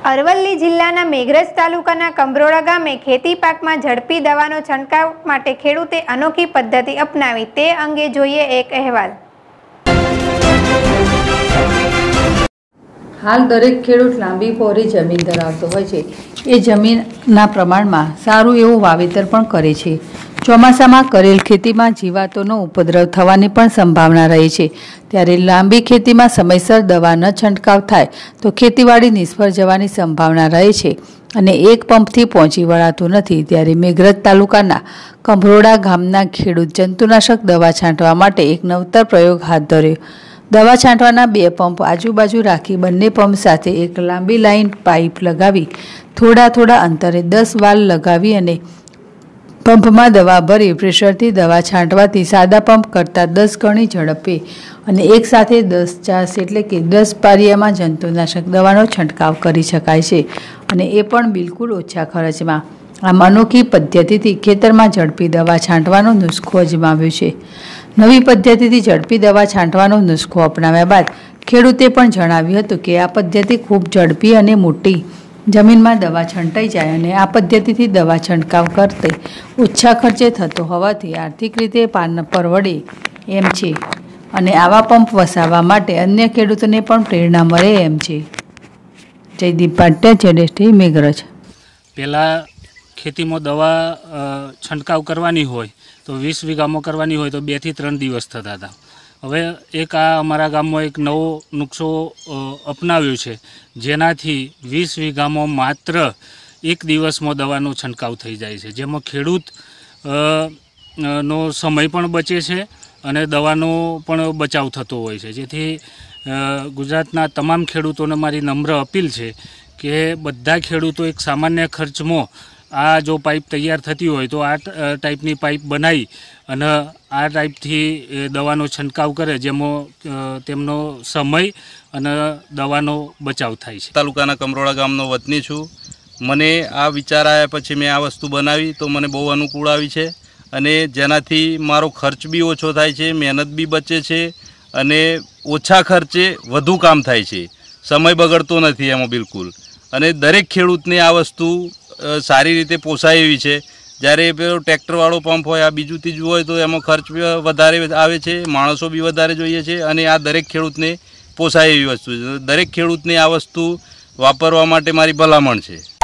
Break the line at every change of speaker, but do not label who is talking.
અરવલ્લી જિલ્લાના મેઘરજ તાલુકાના કંભરોડા ગામે ખેતી પાકમાં ઝડપી દવાનો છંટકાવ માટે ખેડૂતે અનોખી પદ્ધતિ અપનાવી તે અંગે જોઈએ એક અહેવાલ।
હાલ દરેક ખેડૂત લાંબી પહોળી જમીન ધરાવતો હોય છે। એ જમીનના પ્રમાણમાં સારું એવું વાવેતર પણ કરે છે। ચોમાસામાં કરેલ ખેતીમાં જીવાતોનો ઉપદ્રવ થવાની પણ સંભાવના રહે છે। ત્યારે લાંબી ખેતીમાં સમયસર દવા ન છંટકાવ થાય તો ખેતીવાડી નિષ્ફળ જવાની સંભાવના રહે છે અને એક પંપથી પહોંચી વળાતું નથી। ત્યારે મેઘરજ તાલુકાના કંભરોડા ગામના ખેડૂત જંતુનાશક દવા છાંટવા માટે એક નવતર પ્રયોગ હાથ ધર્યો। દવા છાંટવાના 2 પંપ આજુબાજુ રાખી બંને પંપ સાથે એક લાંબી લાઇન પાઇપ લગાવી થોડા અંતરે 10 વાલ લગાવી અને પંપમાં દવા ભરી પ્રેશરથી દવા છાંટવાથી સાદા પંપ કરતાં 10 ગણી ઝડપે અને એક સાથે 10 ચાસ એટલે કે 10 પારિયામાં જંતુનાશક દવાનો છંટકાવ કરી શકાય છે અને એ પણ બિલકુલ ઓછા ખર્ચમાં। આમ અનોખી પદ્ધતિથી ખેતરમાં ઝડપી દવા છાંટવાનો નુસ્ખો અજમાવ્યો છે। નવી પદ્ધતિથી ઝડપી દવા છાંટવાનો નુસ્ખો અપનાવ્યા બાદ ખેડૂતે પણ જણાવ્યું હતું કે આ પદ્ધતિ ખૂબ ઝડપી અને મોટી જમીનમાં દવા છંટાઈ જાય અને આ પદ્ધતિથી દવા છંટકાવ કરતે ઓછા ખર્ચે થતો હોવાથી આર્થિક રીતે પરવડે એમ છે અને આવા પંપ વસાવવા માટે અન્ય ખેડૂતોને પણ પ્રેરણા મળે એમ છે। જયદીપ પાટિયા, ZST મેઘરજ।
પહેલાં ખેતીમાં દવા છંટકાવ કરવાની હોય તો 20 વીઘામાં કરવાની હોય તો 2 થી 3 દિવસ થતા હતા। હવે એક આ અમારા ગામમાં એક નવો નુસ્ખો અપનાવ્યો છે જેનાથી 20 વીઘામાં માત્ર 1 દિવસમાં દવાનો છંટકાવ થઈ જાય છે, જેમાં ખેડૂત નો સમય પણ બચે છે અને દવાનો પણ બચાવ થતો હોય છે। જેથી ગુજરાતના તમામ ખેડૂતોને મારી નમ્ર અપીલ છે કે બધા ખેડૂતો એક સામાન્ય ખર્ચમાં આ જો પાઇપ તૈયાર થતી હોય તો આ ટાઈપની પાઇપ બનાવી અને આ ટાઈપથી દવાનો છંટકાવ કરે, જેમાં તેમનો સમય અને દવાનો બચાવ થાય છે।
તાલુકાના કંભરોડા ગામનો વતની છું। મને આ વિચાર આવ્યા પછી મેં આ વસ્તુ બનાવી તો મને બહુ અનુકૂળ આવી છે અને જેનાથી મારો ખર્ચ બી ઓછો થાય છે, મહેનત બી બચે છે અને ઓછા ખર્ચે વધુ કામ થાય છે, સમય બગડતો નથી એમાં બિલકુલ। અને દરેક ખેડૂતને આ વસ્તુ સારી રીતે પોસાય એવી છે। જ્યારે પેલો ટ્રેક્ટરવાળો પંપ હોય, આ બીજું ત્રીજું હોય તો એમાં ખર્ચ બી વધારે આવે છે, માણસો બી વધારે જોઈએ છે અને આ દરેક ખેડૂતને પોસાય એવી વસ્તુ છે। દરેક ખેડૂતને આ વસ્તુ વાપરવા માટે મારી ભલામણ છે।